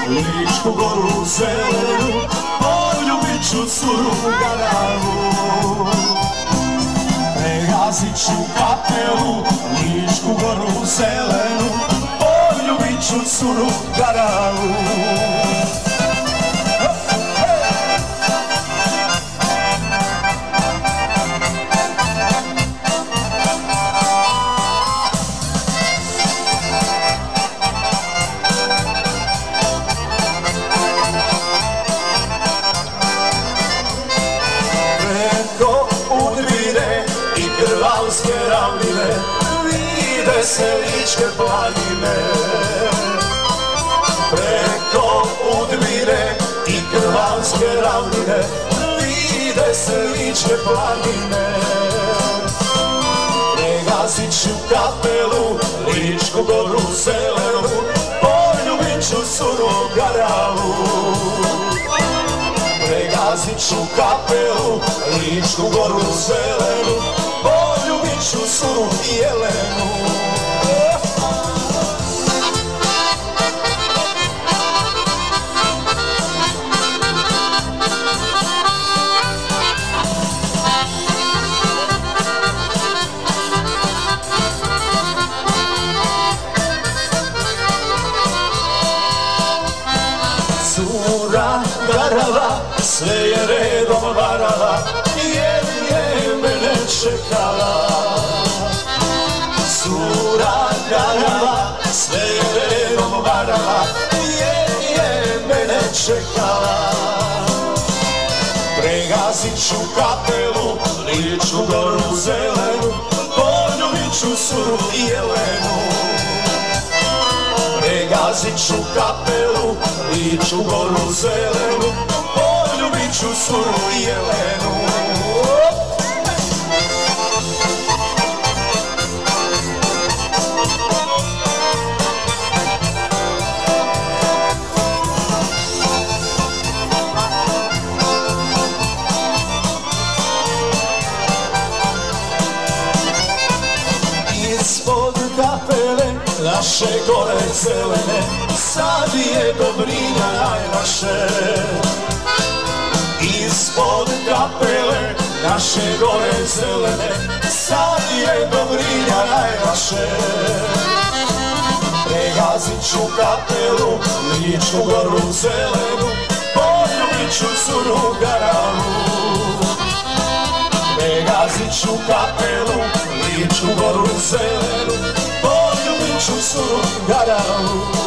Ličku goru zelenu, poljubit ću curu garavu. Pregazit ću kapelu, Ličku goru zelenu, poljubit ću curu garavu. Krvalske ravnine, vide se Ličke planine. Preko Udbine i Krvalske ravnine, vide se Ličke planine. Pregazit ću kapelu, Ličku goru zelenu, poljubit ću curu garavu. Pregazit ću kapelu, Ličku goru zelenu, poljubit ću curu Jelenu. Cura garava, sve je redom varala, jer je mene čekala. Cura garava, sve je redom varala, jer je mene čekala. Pregazit ću kapelu, Ličku goru zelenu, poljubit ću curu Jelenu. Pregazit ću kapelu, Ličku goru zelenu, poljubit ću curu Jelenu. Ispod kapele naše gore zelene, sad je Dobrinja najvaše. Ispod kapele naše gore zelene, sad je Dobrinja najvaše. Pregazit ću kapelu, Ličku goru zelenu, poljubit ću curu garavu. Pregazit ću kapelu, Ličku goru zelenu, poljubit ću curu garavu.